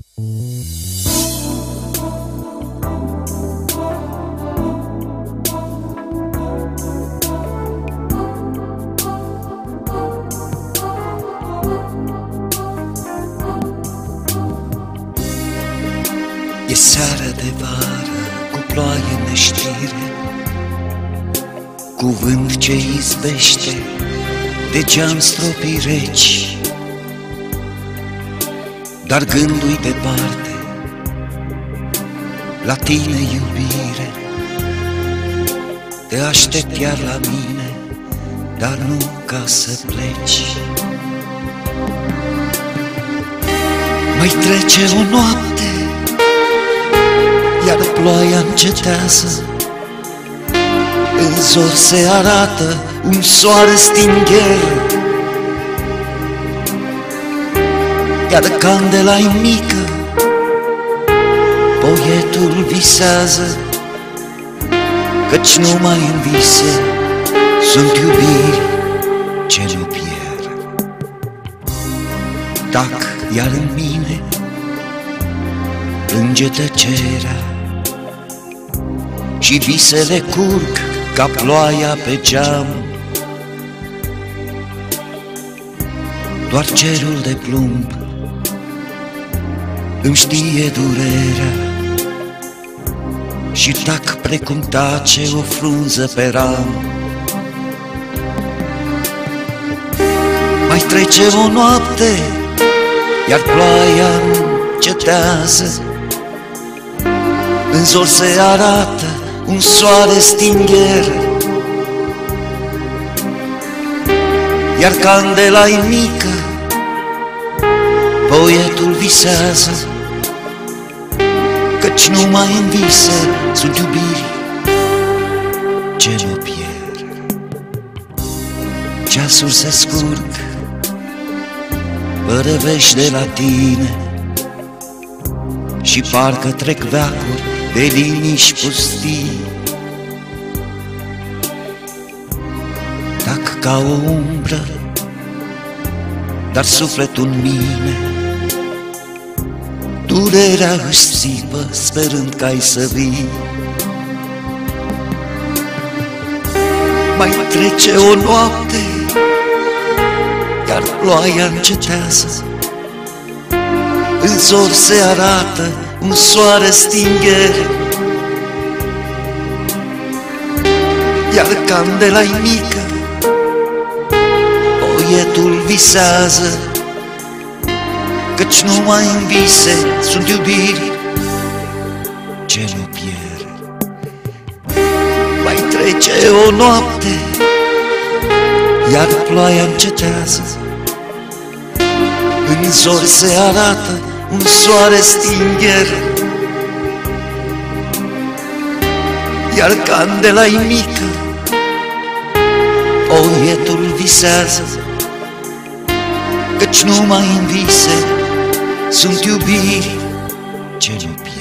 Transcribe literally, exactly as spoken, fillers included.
E seară de vară, cu ploaie în neștire, cu vânt ce izbește de geam stropii reci, dar gândul-i departe, la tine, iubire. Te aștept iar la mine, dar nu ca să pleci. Mai trece o noapte, iar ploaia încetează, în zor se arată un soare stingher, iar candela-i mică, poetul visează, căci numai în vise sunt iubiri ce nu pierd. Tac iar în mine, plânge tăcerea și visele curg ca ploaia pe geam. Doar cerul de plumb îmi știe durerea și tac precum tace o frunză pe ram. Mai trece o noapte, iar ploaia încetează, în zor se arată un soare stingher, iar candela-i mică, poetul visează, căci numai în vise sunt iubiri ce nu pierd. Ceasuri se scurg fără vești de la tine și parcă trec veacuri de liniști pustii. Tac ca o umbră, dar sufletul în mine durerea își țipă, sperând că ai să vii. Mai trece o noapte, iar ploaia încetează, în zor se arată un soare stingher, iar candela-i mică, poetul visează, căci numai în vise sunt iubiri ce nu pierd. Mai trece o noapte, iar ploaia încetează, în zor se arată un soare stingher, iar candela-i mică, poetul visează, căci numai în vise sunt iubiri ce nu pierd.